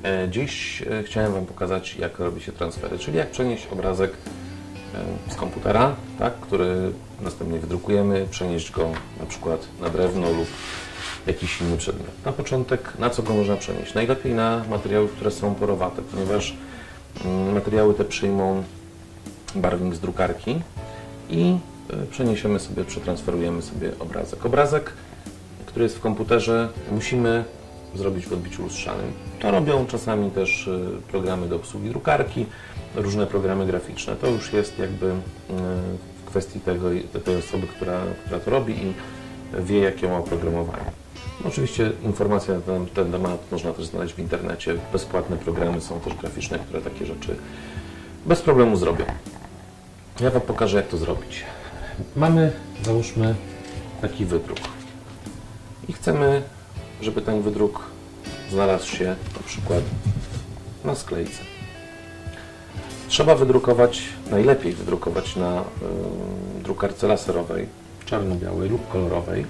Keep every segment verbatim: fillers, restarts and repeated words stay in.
Dziś chciałem Wam pokazać, jak robi się transfery, czyli jak przenieść obrazek z komputera, tak, który następnie wydrukujemy, przenieść go na przykład na drewno lub jakiś inny przedmiot. Na początek na co go można przenieść? Najlepiej na materiały, które są porowate, ponieważ materiały te przyjmą barwnik z drukarki i przeniesiemy sobie, przetransferujemy sobie obrazek. Obrazek, który jest w komputerze, musimy zrobić w odbiciu lustrzanym. To robią czasami też programy do obsługi drukarki, różne programy graficzne. To już jest jakby w kwestii tego, tej osoby, która, która to robi i wie, jakie ma oprogramowanie. Oczywiście informacje na ten, ten temat można też znaleźć w internecie. Bezpłatne programy są też graficzne, które takie rzeczy bez problemu zrobią. Ja Wam pokażę, jak to zrobić. Mamy, załóżmy, taki wydruk i chcemy, żeby ten wydruk znalazł się na przykład na sklejce. Trzeba wydrukować, najlepiej wydrukować na y, drukarce laserowej, czarno-białej lub kolorowej. Y,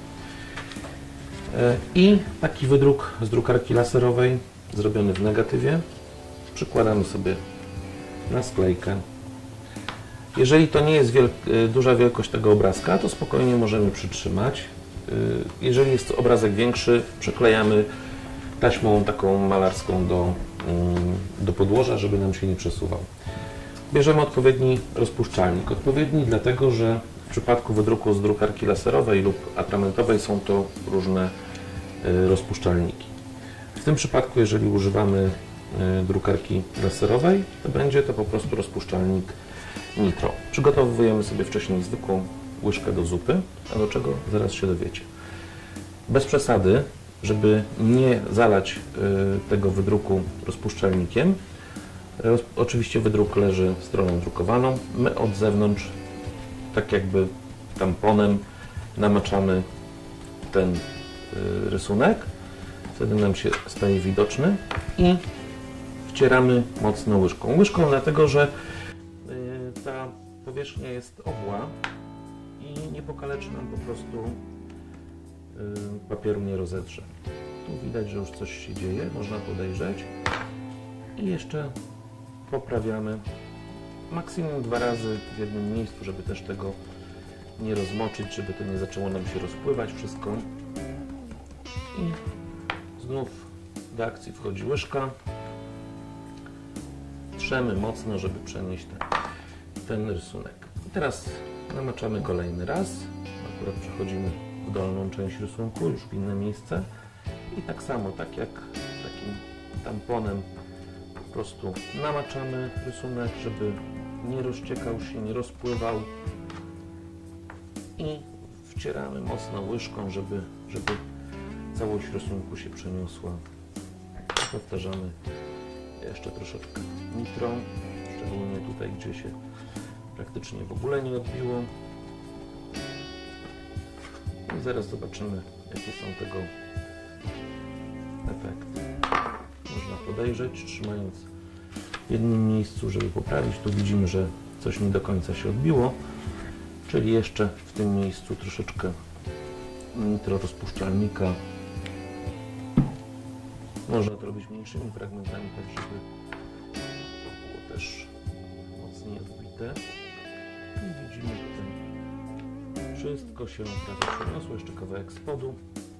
I taki wydruk z drukarki laserowej, zrobiony w negatywie, przykładamy sobie na sklejkę. Jeżeli to nie jest wiel duża wielkość tego obrazka, to spokojnie możemy przytrzymać. Jeżeli jest to obrazek większy, przyklejamy taśmą taką malarską do, do podłoża, żeby nam się nie przesuwał. Bierzemy odpowiedni rozpuszczalnik. Odpowiedni dlatego, że w przypadku wydruku z drukarki laserowej lub atramentowej są to różne rozpuszczalniki. W tym przypadku, jeżeli używamy drukarki laserowej, to będzie to po prostu rozpuszczalnik nitro. Przygotowujemy sobie wcześniej zwykłą łyżkę do zupy, a do czego zaraz się dowiecie. Bez przesady, żeby nie zalać y, tego wydruku rozpuszczalnikiem. Roz, oczywiście wydruk leży stroną drukowaną. My od zewnątrz, tak jakby tamponem, namaczamy ten y, rysunek. Wtedy nam się staje widoczny i wcieramy mocno łyżką. Łyżką dlatego, że y, ta powierzchnia jest obła i nie pokaleczy nam po prostu y, papieru, nie rozedrze. Tu widać, że już coś się dzieje, można podejrzeć. I jeszcze poprawiamy maksimum dwa razy w jednym miejscu, żeby też tego nie rozmoczyć, żeby to nie zaczęło nam się rozpływać wszystko. I znów do akcji wchodzi łyżka. Trzemy mocno, żeby przenieść ten, ten rysunek. I teraz namaczamy kolejny raz. Akurat przechodzimy w dolną część rysunku, już w inne miejsce. I tak samo, tak jak takim tamponem, po prostu namaczamy rysunek, żeby nie rozciekał się, nie rozpływał. I wcieramy mocno łyżką, żeby, żeby całość rysunku się przeniosła. Powtarzamy jeszcze troszeczkę nitro, szczególnie tutaj, gdzie się praktycznie w ogóle nie odbiło. I zaraz zobaczymy, jakie są tego efekty. Można podejrzeć, trzymając w jednym miejscu, żeby poprawić. Tu widzimy, że coś nie do końca się odbiło, czyli jeszcze w tym miejscu troszeczkę nitro rozpuszczalnika. Można to robić mniejszymi fragmentami, tak żeby było też mocniej odbite. I widzimy, że wszystko się prawie przeniosło, jeszcze kawałek spodu.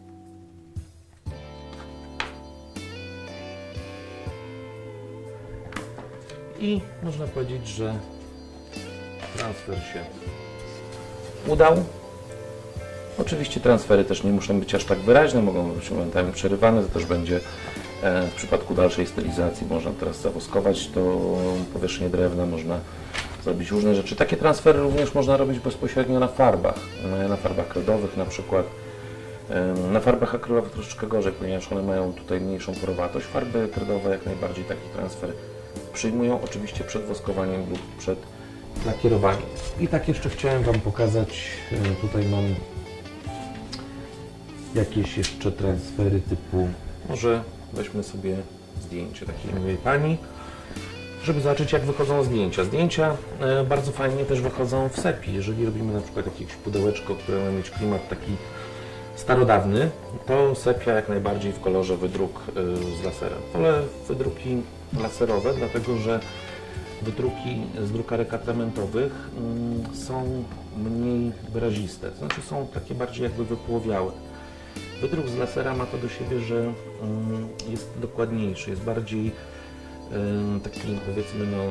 I można powiedzieć, że transfer się udał. Oczywiście transfery też nie muszą być aż tak wyraźne, mogą być momentami przerywane, to też będzie w przypadku dalszej stylizacji. Można teraz zawoskować to powierzchnię drewna, można zrobić różne rzeczy. Takie transfery również można robić bezpośrednio na farbach, na farbach kredowych na przykład. Na farbach akrylowych troszeczkę gorzej, ponieważ one mają tutaj mniejszą porowatość. Farby kredowe jak najbardziej taki transfer przyjmują, oczywiście przed woskowaniem lub przed lakierowaniem. I tak jeszcze chciałem Wam pokazać, tutaj mam jakieś jeszcze transfery typu, może weźmy sobie zdjęcie takiej miłej pani, żeby zobaczyć, jak wychodzą zdjęcia. Zdjęcia bardzo fajnie też wychodzą w sepi. Jeżeli robimy na przykład jakieś pudełeczko, które ma mieć klimat taki starodawny, to sepia jak najbardziej w kolorze wydruk z lasera. Wolę wydruki laserowe, dlatego że wydruki z drukarek atramentowych są mniej wyraziste, to znaczy są takie bardziej jakby wypłowiałe. Wydruk z lasera ma to do siebie, że jest dokładniejszy, jest bardziej taki, powiedzmy, no,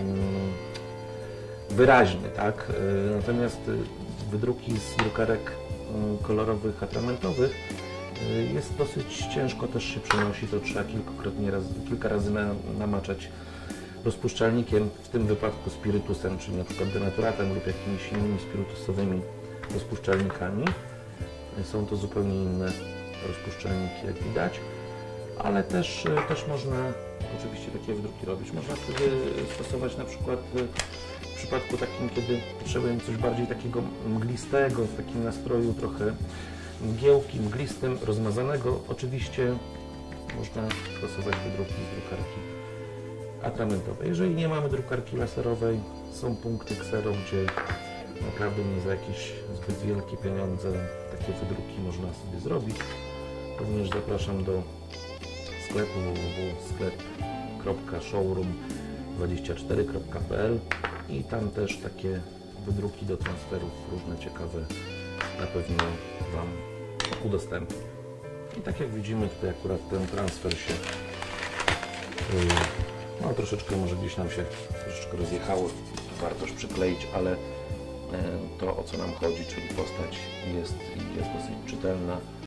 wyraźny, tak? Natomiast wydruki z drukarek kolorowych atramentowych jest dosyć ciężko też się przenosi, to trzeba kilkakrotnie raz, kilka razy na, namaczać rozpuszczalnikiem, w tym wypadku spirytusem, czyli na przykład denaturatem lub jakimiś innymi spirytusowymi rozpuszczalnikami. Są to zupełnie inne rozpuszczalniki, jak widać, ale też, też można oczywiście takie wydruki robić. Można wtedy stosować na przykład w przypadku takim, kiedy potrzebujemy coś bardziej takiego mglistego, w takim nastroju trochę mgiełki, mglistym, rozmazanego. Oczywiście można stosować wydruki z drukarki atramentowej. Jeżeli nie mamy drukarki laserowej, są punkty Xero, gdzie naprawdę nie za jakieś zbyt wielkie pieniądze takie wydruki można sobie zrobić. Również zapraszam do sklepu w w w kropka sklep kropka showroom dwadzieścia cztery kropka p l i tam też takie wydruki do transferów różne ciekawe na pewno Wam udostępnię. I tak jak widzimy, tutaj akurat ten transfer się no troszeczkę może gdzieś nam się troszeczkę rozjechało, warto już przykleić, ale to, o co nam chodzi, czyli postać jest, jest dosyć czytelna.